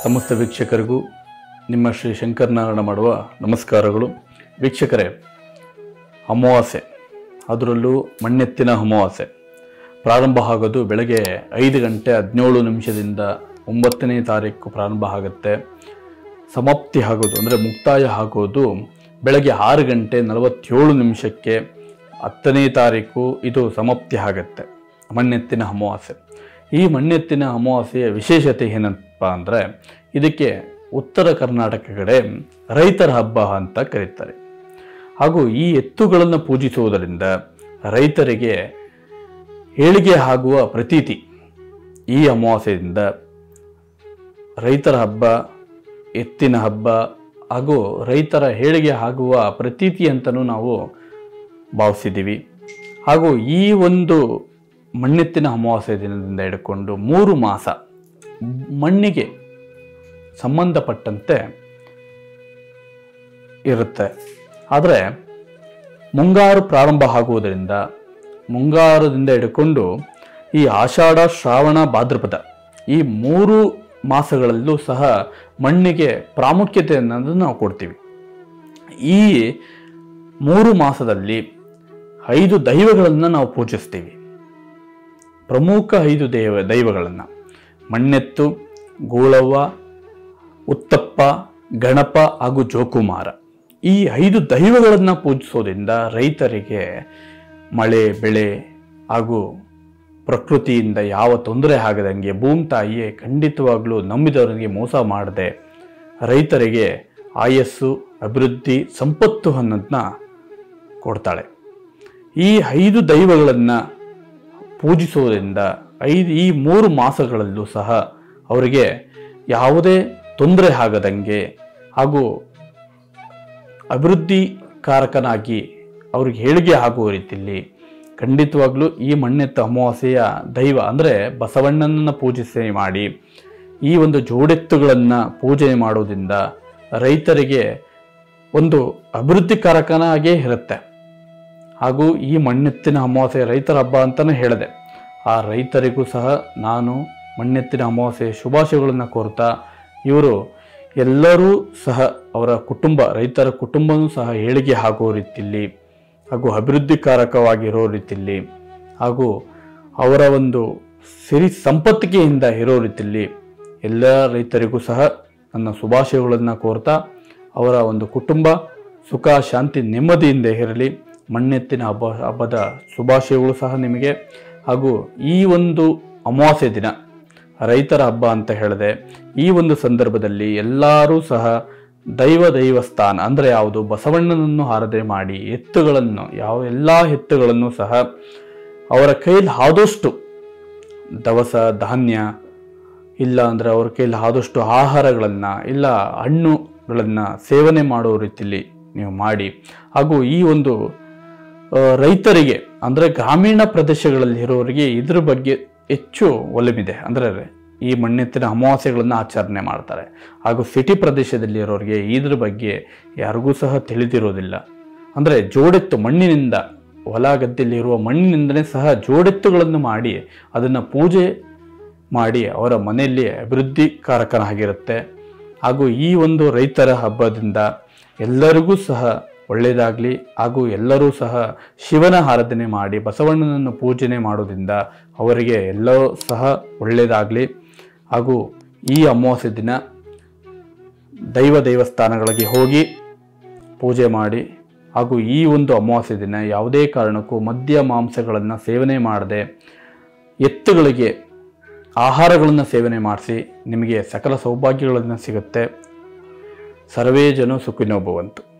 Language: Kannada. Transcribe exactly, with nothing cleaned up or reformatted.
ಸಮಸ್ತ ವೀಕ್ಷಕರಿಗೂ ನಿಮ್ಮ ಶ್ರೀ ಶಂಕರನಾರಾಯಣ ಮಾಡುವ ನಮಸ್ಕಾರಗಳು. ವೀಕ್ಷಕರೇ, ಅಮಾವಾಸ್ಯೆ, ಅದರಲ್ಲೂ ಮಣ್ಣೆತ್ತಿನ ಅಮಾವಾಸ್ಯೆ ಪ್ರಾರಂಭ ಆಗೋದು ಬೆಳಗ್ಗೆ ಐದು ಗಂಟೆ ಹದಿನೇಳು ನಿಮಿಷದಿಂದ ಒಂಬತ್ತನೇ ತಾರೀಕು ಪ್ರಾರಂಭ ಆಗುತ್ತೆ. ಸಮಾಪ್ತಿ ಆಗೋದು ಅಂದರೆ ಮುಕ್ತಾಯ ಆಗೋದು ಬೆಳಗ್ಗೆ ಆರು ಗಂಟೆ ನಲವತ್ತೇಳು ನಿಮಿಷಕ್ಕೆ ಹತ್ತನೇ ತಾರೀಕು ಇದು ಸಮಾಪ್ತಿ ಆಗುತ್ತೆ. ಮಣ್ಣೆತ್ತಿನ ಅಮಾವಾಸ್ಯೆ. ಈ ಮಣ್ಣೆತ್ತಿನ ಅಮಾವಾಸ್ಯೆಯ ವಿಶೇಷತೆ ಏನಪ್ಪ ಅಂದರೆ, ಇದಕ್ಕೆ ಉತ್ತರ ಕರ್ನಾಟಕ ಕಡೆ ರೈತರ ಹಬ್ಬ ಅಂತ ಕರೀತಾರೆ. ಹಾಗೂ ಈ ಎತ್ತುಗಳನ್ನು ಪೂಜಿಸುವುದರಿಂದ ರೈತರಿಗೆ ಏಳಿಗೆ ಆಗುವ ಪ್ರತೀತಿ. ಈ ಅಮಾವಾಸ್ಯೆಯಿಂದ ರೈತರ ಹಬ್ಬ, ಎತ್ತಿನ ಹಬ್ಬ ಹಾಗೂ ರೈತರ ಏಳಿಗೆ ಆಗುವ ಪ್ರತೀತಿ ಅಂತಲೂ ನಾವು ಭಾವಿಸಿದ್ದೀವಿ. ಹಾಗೂ ಈ ಒಂದು ಮಣ್ಣೆತ್ತಿನ ಅಮಾವಾಸ್ಯೆ ದಿನದಿಂದ ಹಿಡ್ಕೊಂಡು ಮೂರು ಮಾಸ ಮಣ್ಣಿಗೆ ಸಂಬಂಧಪಟ್ಟಂತೆ ಇರುತ್ತೆ. ಆದರೆ ಮುಂಗಾರು ಪ್ರಾರಂಭ ಆಗುವುದರಿಂದ ಮುಂಗಾರದಿಂದ ಹಿಡ್ಕೊಂಡು ಈ ಆಷಾಢ, ಶ್ರಾವಣ, ಭಾದ್ರಪದ ಈ ಮೂರು ಮಾಸಗಳಲ್ಲೂ ಸಹ ಮಣ್ಣಿಗೆ ಪ್ರಾಮುಖ್ಯತೆ ಅನ್ನೋದನ್ನು ನಾವು ಕೊಡ್ತೀವಿ. ಈ ಮೂರು ಮಾಸದಲ್ಲಿ ಐದು ದೈವಗಳನ್ನು ನಾವು ಪೂಜಿಸ್ತೀವಿ. ಪ್ರಮುಖ ಐದು ದೈವ ದೈವಗಳನ್ನು ಮಣ್ಣೆತ್ತು, ಗೂಳವ್ವ, ಉತ್ತಪ್ಪ, ಗಣಪ ಹಾಗೂ ಜೋಕುಮಾರ. ಈ ಐದು ದೈವಗಳನ್ನು ಪೂಜಿಸೋದ್ರಿಂದ ರೈತರಿಗೆ ಮಳೆ, ಬೆಳೆ ಹಾಗೂ ಪ್ರಕೃತಿಯಿಂದ ಯಾವ ತೊಂದರೆ ಆಗದಂಗೆ ಭೂಮಿ ತಾಯಿಯೇ ಖಂಡಿತವಾಗ್ಲೂ ನಂಬಿದವರಿಗೆ ಮೋಸ ಮಾಡದೆ ರೈತರಿಗೆ ಆಯಸ್ಸು, ಅಭಿವೃದ್ಧಿ, ಸಂಪತ್ತು ಅನ್ನೋದನ್ನ ಕೊಡ್ತಾಳೆ. ಈ ಐದು ದೈವಗಳನ್ನು ಪೂಜಿಸುವುದರಿಂದ ಐದು ಈ ಮೂರು ಮಾಸಗಳಲ್ಲೂ ಸಹ ಅವರಿಗೆ ಯಾವುದೇ ತೊಂದರೆ ಆಗದಂಗೆ ಹಾಗೂ ಅಭಿವೃದ್ಧಿಕಾರಕನಾಗಿ ಅವ್ರಿಗೆ ಏಳಿಗೆ ಆಗುವ ರೀತಿಯಲ್ಲಿ ಖಂಡಿತವಾಗ್ಲೂ ಈ ಮಣ್ಣೆತ್ತ ಅಮಾವಾಸ್ಯೆಯ ದೈವ ಅಂದರೆ ಬಸವಣ್ಣನನ್ನು ಪೂಜಿಸಿ ಮಾಡಿ ಈ ಒಂದು ಜೋಡೆತ್ತುಗಳನ್ನು ಪೂಜೆ ಮಾಡೋದ್ರಿಂದ ರೈತರಿಗೆ ಒಂದು ಅಭಿವೃದ್ಧಿಕಾರಕನಾಗೇ ಇರುತ್ತೆ. ಹಾಗೂ ಈ ಮಣ್ಣೆತ್ತಿನ ಅಮಾವಾಸ್ಯೆ ರೈತರ ಹಬ್ಬ ಅಂತಲೇ ಹೇಳಿದೆ. ಆ ರೈತರಿಗೂ ಸಹ ನಾನು ಮಣ್ಣೆತ್ತಿನ ಅಮಾವಾಸ್ಯೆ ಶುಭಾಶಯಗಳನ್ನು ಕೋರ್ತಾ, ಇವರು ಎಲ್ಲರೂ ಸಹ ಅವರ ಕುಟುಂಬ, ರೈತರ ಕುಟುಂಬವೂ ಸಹ ಏಳಿಗೆ ಆಗುವ ರೀತಿಯಲ್ಲಿ ಹಾಗೂ ಅಭಿವೃದ್ಧಿಕಾರಕವಾಗಿರೋ ರೀತಿಯಲ್ಲಿ ಹಾಗೂ ಅವರ ಒಂದು ಸಿರಿ ಸಂಪತ್ತಿಗೆಯಿಂದ ಇರೋ ರೀತಿಯಲ್ಲಿ ಎಲ್ಲ ರೈತರಿಗೂ ಸಹ ನನ್ನ ಶುಭಾಶಯಗಳನ್ನು ಕೋರ್ತಾ, ಅವರ ಒಂದು ಕುಟುಂಬ ಸುಖ, ಶಾಂತಿ, ನೆಮ್ಮದಿಯಿಂದ ಇರಲಿ. ಮಣ್ಣೆತ್ತಿನ ಹಬ್ಬ ಹಬ್ಬದ ಶುಭಾಶಯಗಳು ಸಹ ನಿಮಗೆ. ಹಾಗೂ ಈ ಒಂದು ಅಮಾವಾಸ್ಯೆ ದಿನ ರೈತರ ಹಬ್ಬ ಅಂತ ಹೇಳಿದೆ. ಈ ಒಂದು ಸಂದರ್ಭದಲ್ಲಿ ಎಲ್ಲರೂ ಸಹ ದೈವ ದೈವಸ್ಥಾನ ಅಂದರೆ ಯಾವುದು, ಬಸವಣ್ಣನನ್ನು ಆರಾಧನೆ ಮಾಡಿ ಎತ್ತುಗಳನ್ನು, ಯಾವ ಎಲ್ಲ ಎತ್ತುಗಳನ್ನು ಸಹ ಅವರ ಕೈಯಲ್ಲಿ ಆದಷ್ಟು ದವಸ ಧಾನ್ಯ ಇಲ್ಲ ಅಂದರೆ ಅವ್ರ ಕೈಯಲ್ಲಿ ಆದಷ್ಟು ಆಹಾರಗಳನ್ನು ಇಲ್ಲ ಹಣ್ಣುಗಳನ್ನು ಸೇವನೆ ಮಾಡೋ ರೀತಿಯಲ್ಲಿ ನೀವು ಮಾಡಿ. ಹಾಗೂ ಈ ಒಂದು ರೈತರಿಗೆ ಅಂದರೆ ಗ್ರಾಮೀಣ ಪ್ರದೇಶಗಳಲ್ಲಿ ಇರೋರಿಗೆ ಇದ್ರ ಬಗ್ಗೆ ಹೆಚ್ಚು ಒಲವಿದೆ. ಅಂದರೆ ಈ ಮಣ್ಣೆತ್ತಿನ ಅಮಾವಾಸ್ಯೆಗಳನ್ನು ಆಚರಣೆ ಮಾಡ್ತಾರೆ. ಹಾಗೂ ಸಿಟಿ ಪ್ರದೇಶದಲ್ಲಿ ಇರೋರಿಗೆ ಇದ್ರ ಬಗ್ಗೆ ಯಾರಿಗೂ ಸಹ ತಿಳಿದಿರೋದಿಲ್ಲ. ಅಂದರೆ ಜೋಡೆತ್ತು ಮಣ್ಣಿನಿಂದ, ಹೊಲ ಗದ್ದೆಯಲ್ಲಿರುವ ಮಣ್ಣಿನಿಂದಲೇ ಸಹ ಜೋಡೆತ್ತುಗಳನ್ನು ಮಾಡಿ ಅದನ್ನು ಪೂಜೆ ಮಾಡಿ ಅವರ ಮನೆಯಲ್ಲಿ ಅಭಿವೃದ್ಧಿಕಾರಕನಾಗಿರುತ್ತೆ. ಹಾಗೂ ಈ ಒಂದು ರೈತರ ಹಬ್ಬದಿಂದ ಎಲ್ಲರಿಗೂ ಸಹ ಒಳ್ಳೆಯದಾಗಲಿ. ಹಾಗೂ ಎಲ್ಲರೂ ಸಹ ಶಿವನ ಆರಾಧನೆ ಮಾಡಿ ಬಸವಣ್ಣನನ್ನು ಪೂಜನೆ ಮಾಡೋದ್ರಿಂದ ಅವರಿಗೆ ಎಲ್ಲವೂ ಸಹ ಒಳ್ಳೆಯದಾಗಲಿ. ಹಾಗೂ ಈ ಅಮಾವಾಸ್ಯೆ ದಿನ ದೈವ ದೇವಸ್ಥಾನಗಳಿಗೆ ಹೋಗಿ ಪೂಜೆ ಮಾಡಿ ಹಾಗೂ ಈ ಒಂದು ಅಮಾವಾಸ್ಯೆ ದಿನ ಯಾವುದೇ ಕಾರಣಕ್ಕೂ ಮದ್ಯ ಮಾಂಸಗಳನ್ನು ಸೇವನೆ ಮಾಡದೆ ಎತ್ತುಗಳಿಗೆ ಆಹಾರಗಳನ್ನು ಸೇವನೆ ಮಾಡಿಸಿ. ನಿಮಗೆ ಸಕಲ ಸೌಭಾಗ್ಯಗಳನ್ನು ಸಿಗುತ್ತೆ. ಸರ್ವೇ ಜನ ಸುಖಿನೋ ಭವಂತು.